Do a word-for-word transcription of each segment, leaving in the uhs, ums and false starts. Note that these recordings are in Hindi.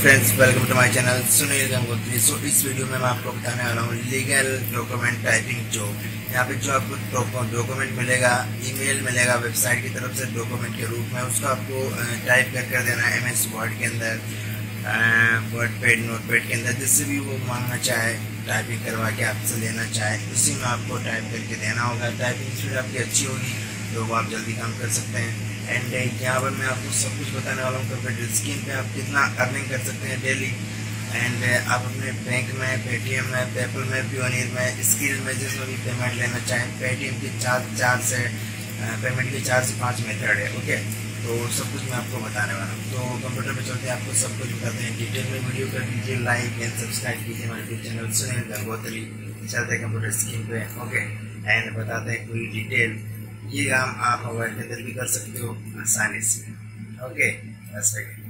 Friends, welcome to my channel Sunil Gangotri. So इस वीडियो में मैं आपको बताने वाला हूँ लीगल डॉक्यूमेंट टाइपिंग जॉब। यहाँ पे जो आपको डॉक्यूमेंट मिलेगा, ईमेल मिलेगा वेबसाइट की तरफ से डॉक्यूमेंट के रूप में, उसको आपको टाइप कर कर देना है एम एस वर्ड के अंदर, वर्ड पैड, नोट पैड के अंदर, जिससे भी वो मांगना चाहे टाइपिंग करवा के आपसे लेना चाहे, उसी में आपको टाइप करके देना होगा। टाइपिंग स्पीड आपकी अच्छी होगी तो आप जल्दी काम कर सकते हैं। एंड यहाँ पर मैं आपको सब कुछ बताने वाला हूँ कंप्यूटर स्क्रीन पे आप कितना अर्निंग कर सकते हैं डेली। एंड आप अपने बैंक में, पेटीएम में, पेपल में, प्योनियर में, स्किल में, जिसमें भी पेमेंट लेना चाहें, पेटीएम की चार चार से पेमेंट की चार से पाँच मेथड है। ओके, तो सब कुछ मैं आपको बताने वाला हूँ। तो कंप्यूटर पे चलते हैं, आपको सब कुछ बताते हैं डिटेल में। वीडियो कर दीजिए लाइक एंड सब्सक्राइब कीजिए हमारे यूट्यूब चैनल सुनील गंगोत्री। चलते हैं कंप्यूटर स्क्रीन पे। ओके, एंड बताते हैं पूरी डिटेल। ये काम आप मोबाइल के अंदर भी कर सकते हो आसानी से। ओके, बस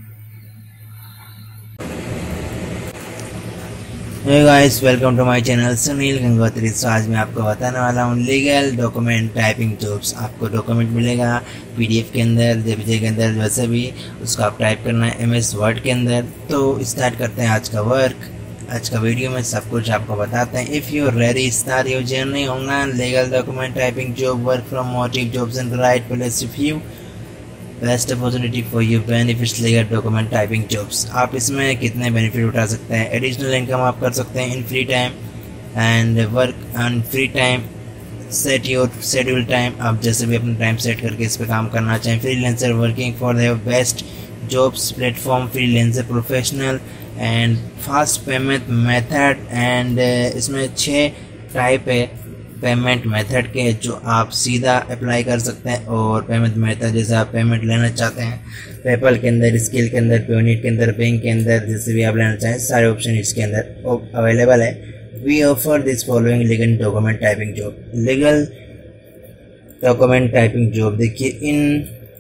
hey guys, welcome to my channel Sunil Gangotri. So आज मैं आपको बताने वाला हूँ लीगल डॉक्यूमेंट टाइपिंग जॉब्स। आपको डॉक्यूमेंट मिलेगा पीडीएफ के अंदर, जेपीजी के अंदर, वैसे भी उसको आप टाइप करना है एमएस वर्ड के अंदर। तो स्टार्ट करते हैं आज का वर्क। आज का वीडियो में सब कुछ आपको बताते हैं। If you ready start your journey online legal document typing job, work from motive jobs and right place if you best opportunity for you benefits legal document typing jobs. आप इसमें कितने बेनिफिट उठा सकते हैं? एडिशनल इनकम आप कर सकते हैं in free time and work on free time. Set your schedule time, आप जैसे भी अपना टाइम सेट करके इस पर काम करना चाहें। Freelancer working for the best jobs platform, freelancer professional and fast payment method. And इसमें छः टाइप है पेमेंट मेथड के जो आप सीधा अप्लाई कर सकते हैं। और पेमेंट मेथड जैसे आप पेमेंट लेना चाहते हैं, पेपल के अंदर, स्किल के अंदर, प्योनियर के अंदर, बैंक के अंदर, जैसे भी आप लेना चाहें, सारे ऑप्शन इसके अंदर अवेलेबल है। We offer this following legal document typing job. Legal document typing job देखिए, इन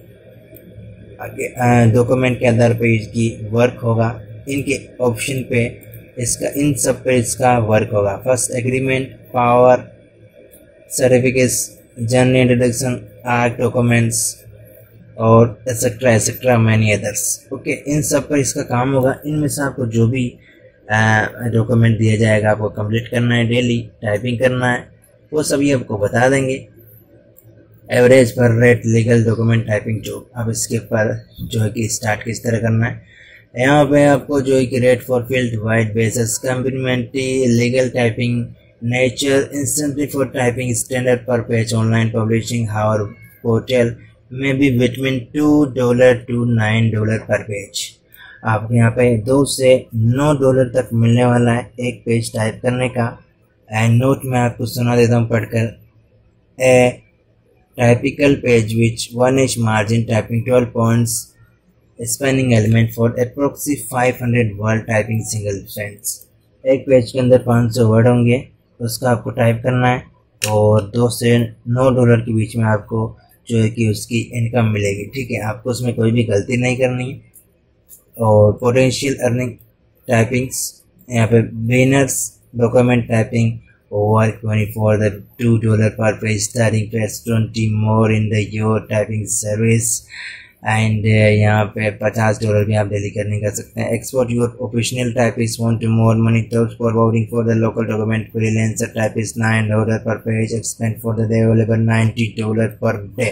डॉक्यूमेंट के आधार पर इसकी वर्क होगा। इनके ऑप्शन पे इसका, इन सब पे इसका वर्क होगा। First agreement, power, certificates, journey introduction, art documents और etcetera etcetera many others. Okay, इन सब पर इसका काम होगा। इनमें से आपको जो भी डॉक्यूमेंट दिया जाएगा आपको कंप्लीट करना है, डेली टाइपिंग करना है, वो सभी आपको बता देंगे। एवरेज पर rate legal document typing job. अब इसके ऊपर जो है कि स्टार्ट किस तरह करना है, यहाँ पे आपको जो है कि rate for field wide basis, complimentary legal typing nature, instantly for typing standard per page, online publishing hour portal में भी between two dollar to nine dollar per page. आपको यहाँ पे दो से नौ डॉलर तक मिलने वाला है एक पेज टाइप करने का। एंड नोट में आपको सुना देता हूँ पढ़कर, a typical page which one inch margin typing twelve points spanning element for approx five hundred word typing single sentence. एक पेज के अंदर पाँच सौ वर्ड होंगे, उसका आपको टाइप करना है और दो से नौ डॉलर के बीच में आपको जो है कि उसकी इनकम मिलेगी। ठीक है, आपको उसमें कोई भी गलती नहीं करनी है। और पोटेंशियल अर्निंग टाइपिंग्स, यहाँ पे beginners document typing work twenty four the two dollar per page, starting page twenty more in the your typing service. And यहाँ पे पचास डॉलर भी आप डेली करने कर सकते हैं। Export your professional typist want to more money tops forwarding for the local document freelancer typist nine dollar per page, expend for the day available ninety dollar per day.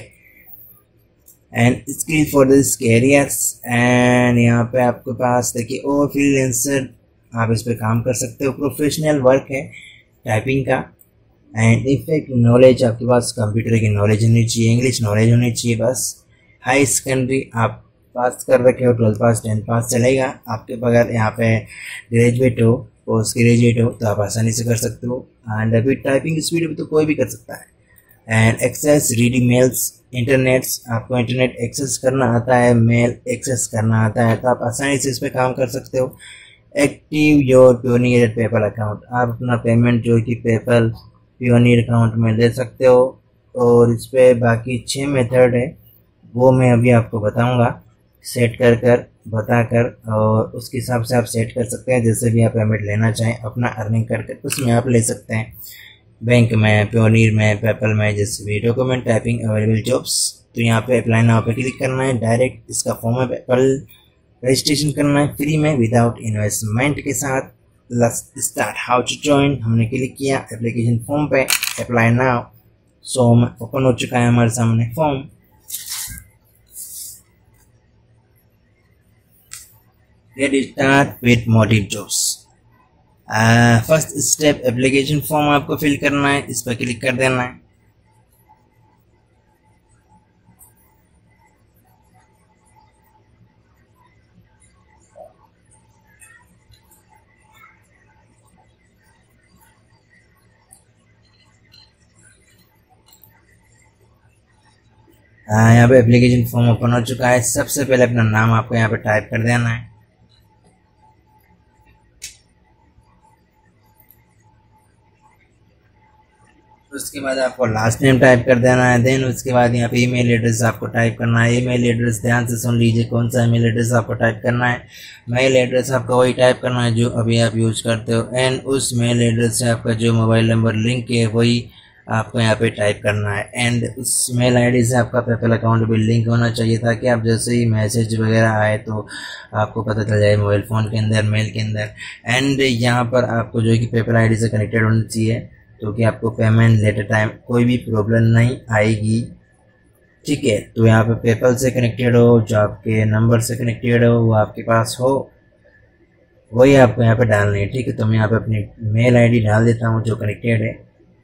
And skill for this areas. And यहाँ पे आपके पास देखिए और फ्रीलांसर, आप इस पर काम कर सकते हो। प्रोफेशनल वर्क है टाइपिंग का। एंड इफेक्ट नॉलेज, आपके पास कंप्यूटर की नॉलेज होनी चाहिए, इंग्लिश नॉलेज होनी चाहिए बस। हाई सेकेंडरी आप पास कर रखे हो, ट्वेल्थ पास, टेंथ पास चलेगा। आपके बगैर यहाँ पे ग्रेजुएट हो, पोस्ट ग्रेजुएट हो तो आप आसानी से कर सकते हो। एंड अभी टाइपिंग स्पीड भी तो कोई भी कर सकता है। And access reading mails, internets, आपको इंटरनेट एक्सेस करना आता है, मेल एक्सेस करना आता है, तो आप आसानी से इस पर काम कर सकते हो। Active your Payoneer PayPal account, आप अपना पेमेंट जो कि पेपल प्योनियर अकाउंट में ले सकते हो। और इस पर बाकी छः मेथड है, वो मैं अभी आपको बताऊंगा सेट कर कर बता कर, और उसके हिसाब से आप सेट कर सकते हैं। जैसे भी आप पेमेंट लेना चाहें अपना अर्निंग कर कर उसमें आप ले सकते हैं, बैंक में, प्योनियर में, पेपल में, जैसे भी डॉक्यूमेंट टाइपिंग अवेलेबल जॉब्स। तो यहाँ पे अप्लाई नाउ पे क्लिक करना है, डायरेक्ट इसका फॉर्म है पेपल रजिस्ट्रेशन करना है फ्री में विदाउट इन्वेस्टमेंट के साथ। Let's start. How to join, हमने क्लिक किया एप्लीकेशन फॉर्म पे, अप्लाई नाउ। सो ओपन हो चुका है हमारे सामने form. Get start with motive jobs. First step application form आपको फिल करना है, इस पर क्लिक कर देना है। यहाँ पे एप्लीकेशन फॉर्म ओपन हो चुका है। सबसे पहले अपना नाम आपको यहाँ पे टाइप कर देना है। उसके बाद आपको लास्ट नेम टाइप कर देना है। देन उसके बाद यहाँ पे ईमेल एड्रेस आपको टाइप करना है। ईमेल एड्रेस ध्यान से सुन लीजिए, कौन सा ईमेल एड्रेस आपको टाइप करना है। मेल एड्रेस आपका वही टाइप करना है जो अभी आप यूज करते हो, एंड उस मेल एड्रेस से आपका जो मोबाइल नंबर लिंक है वही आपको यहाँ पे टाइप करना है। एंड उस मेल आईडी से आपका पेपल अकाउंट भी लिंक होना चाहिए, ताकि आप जैसे ही मैसेज वगैरह आए तो आपको पता चल जाए मोबाइल फ़ोन के अंदर, मेल के अंदर। एंड यहाँ पर आपको जो है कि पेपल आईडी से कनेक्टेड होना चाहिए, तो कि आपको पेमेंट लेटर टाइम कोई भी प्रॉब्लम नहीं आएगी। ठीक है, तो यहाँ पे पेपल से कनेक्टेड हो, जो आपके नंबर से कनेक्टेड हो वो आपके पास हो, वही आपको यहाँ पे डालनी है। ठीक है, तो मैं यहाँ पे अपनी मेल आईडी डाल देता हूँ जो कनेक्टेड है।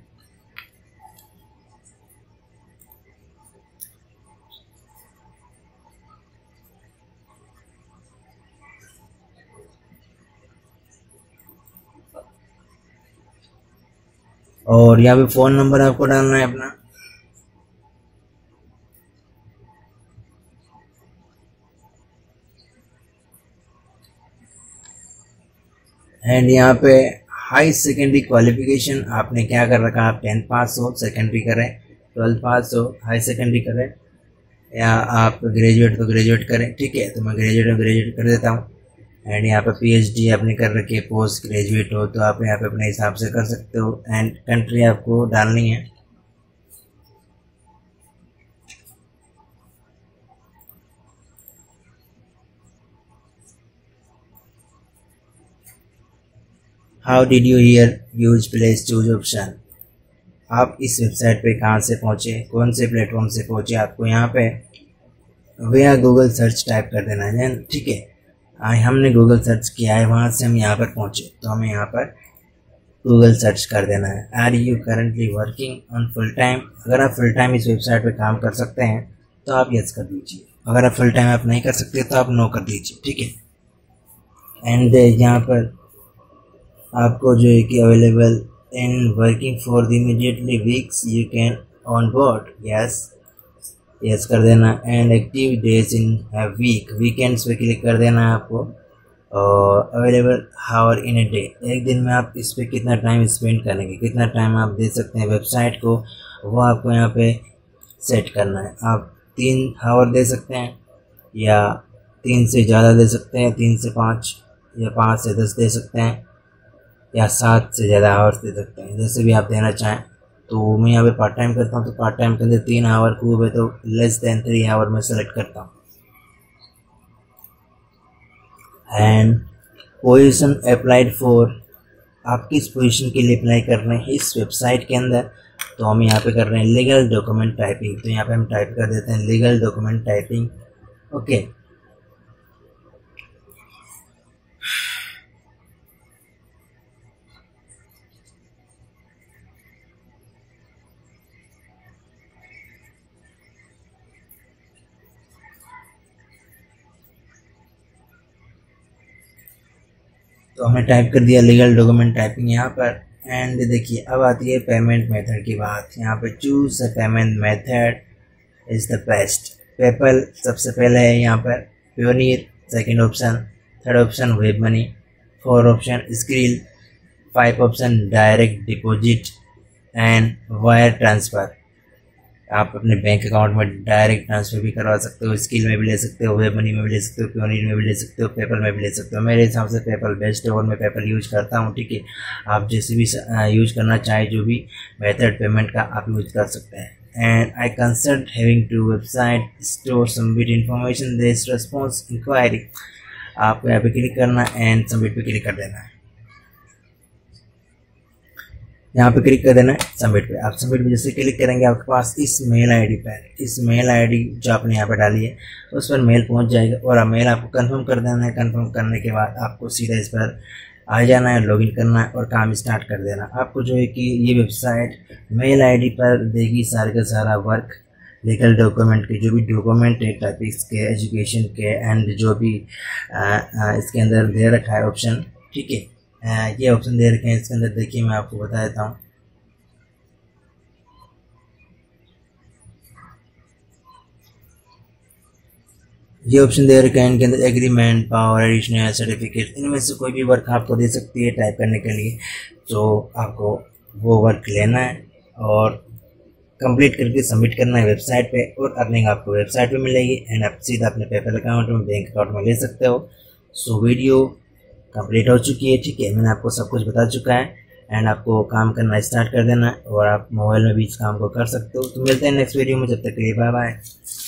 और यहाँ पे फ़ोन नंबर आपको डालना है अपना। एंड यहाँ पे हाई सेकेंडरी क्वालिफिकेशन आपने क्या कर रखा, आप टेंथ पास हो, सेकेंडरी करें, ट्वेल्थ पास हो, हाई सेकेंडरी करें, या आप ग्रेजुएट तो ग्रेजुएट करें। ठीक है, तो मैं ग्रेजुएट ग्रेजुएट कर देता हूँ। एंड यहाँ पे पीएचडी आपने कर रखी है, पोस्ट ग्रेजुएट हो तो आप यहाँ पे अपने हिसाब से कर सकते हो। एंड कंट्री आपको डालनी है। How did you hear use place choose option. आप इस वेबसाइट पे कहाँ से पहुँचे, कौन से प्लेटफॉर्म से पहुँचे, आपको यहाँ पे वया गूगल सर्च टाइप कर देना है। ठीक है, हमने गूगल सर्च किया है, वहाँ से हम यहाँ पर पहुँचे, तो हमें यहाँ पर गूगल सर्च कर देना है। Are you currently working on full time. अगर आप फुल टाइम इस वेबसाइट पे काम कर सकते हैं तो आप यस कर दीजिए, अगर आप फुल टाइम आप नहीं कर सकते तो आप नो कर दीजिए। ठीक है, एंड यहाँ पर आपको जो है कि available in working for the immediately weeks you can on board, yes yes कर देना। And active days in week, weekends पे क्लिक कर देना है आपको। और available hour in a day, एक दिन में आप इस पर कितना टाइम स्पेंड करेंगे, कितना टाइम आप दे सकते हैं वेबसाइट को, वो आपको यहाँ पे सेट करना है। आप तीन हावर दे सकते हैं, या तीन से ज़्यादा दे सकते हैं, तीन से पाँच या पाँच से दस दे सकते हैं, या सात से ज़्यादा आवर्स दे सकते हैं, जैसे भी आप देना चाहें। तो मैं यहाँ पे पार्ट टाइम करता हूँ, तो पार्ट टाइम के अंदर तीन आवर खूब है, तो लेस देन थ्री आवर में सेलेक्ट करता हूँ। एंड पोजीशन अप्लाइड फॉर, आप किस पोजीशन के लिए अप्लाई कर रहे हैं इस वेबसाइट के अंदर, तो हम यहाँ पे कर रहे हैं लीगल डॉक्यूमेंट टाइपिंग। तो यहाँ पे हम टाइप कर देते हैं लीगल डॉक्यूमेंट टाइपिंग। ओके, तो हमने टाइप कर दिया लीगल डॉक्यूमेंट टाइपिंग यहाँ पर। एंड देखिए अब आती है पेमेंट मेथड की बात। यहाँ पे choose a payment method is the best. PayPal सबसे पहले है यहाँ पर, Payoneer second option, third option web money, four option Skrill, five option direct deposit and wire transfer. आप अपने बैंक अकाउंट में डायरेक्ट ट्रांसफ़र भी करवा सकते हो, स्किल में भी ले सकते हो, वेब मनी में भी ले सकते हो, प्योनियर में भी ले सकते हो, पेपल में भी ले सकते हो। मेरे हिसाब से पेपल बेस्ट है और मैं पेपल यूज करता हूँ। ठीक है, आप जैसे भी यूज करना चाहे, जो भी मेथड पेमेंट का आप यूज कर सकते हैं। And I consult having to website store submit information based response inquiry. आपको यहाँ पे क्लिक करना है एंड सबमिट पे क्लिक कर देना है। यहाँ पे क्लिक कर देना है सबमिट पे। आप सबमिट पे जैसे क्लिक करेंगे आपके पास इस मेल आईडी पर इस मेल आईडी जो आपने यहाँ पे डाली है उस पर मेल पहुँच जाएगा और अब मेल आपको कंफर्म कर देना है। कंफर्म करने के बाद आपको सीधा इस पर आ जाना है, लॉगिन करना है और काम स्टार्ट कर देना। आपको जो है कि ये वेबसाइट मेल आईडी पर देगी सारे का सारा वर्क, लीगल डॉक्यूमेंट के जो भी डॉक्यूमेंट है टॉपिक्स के, एजुकेशन के एंड जो भी आ, आ, इसके अंदर दे रखा है ऑप्शन, ठीक है। ये ऑप्शन दे रखे हैं इसके अंदर, देखिए मैं आपको बता देता हूँ। ये ऑप्शन दे रखे हैं इनके अंदर एग्रीमेंट, पावर, एडिशनल, सर्टिफिकेट, इनमें से कोई भी वर्क आपको दे सकती है टाइप करने के लिए। तो आपको वो वर्क लेना है और कंप्लीट करके सबमिट करना है वेबसाइट पे और अर्निंग आपको वेबसाइट पे मिलेगी एंड आप सीधा अपने पेपल अकाउंट में, बैंक अकाउंट में ले सकते हो। सो वीडियो कंप्लीट हो चुकी है, ठीक है। मैंने आपको सब कुछ बता चुका है एंड आपको काम करना स्टार्ट कर देना है और आप मोबाइल में भी इस काम को कर सकते हो। तो मिलते हैं नेक्स्ट वीडियो में, जब तक के लिए बाय बाय।